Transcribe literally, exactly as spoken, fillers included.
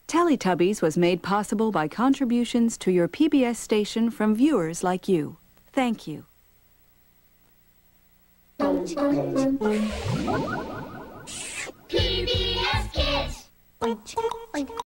Teletubbies was made possible by contributions to your P B S station from viewers like you. Thank you. P B S Kids!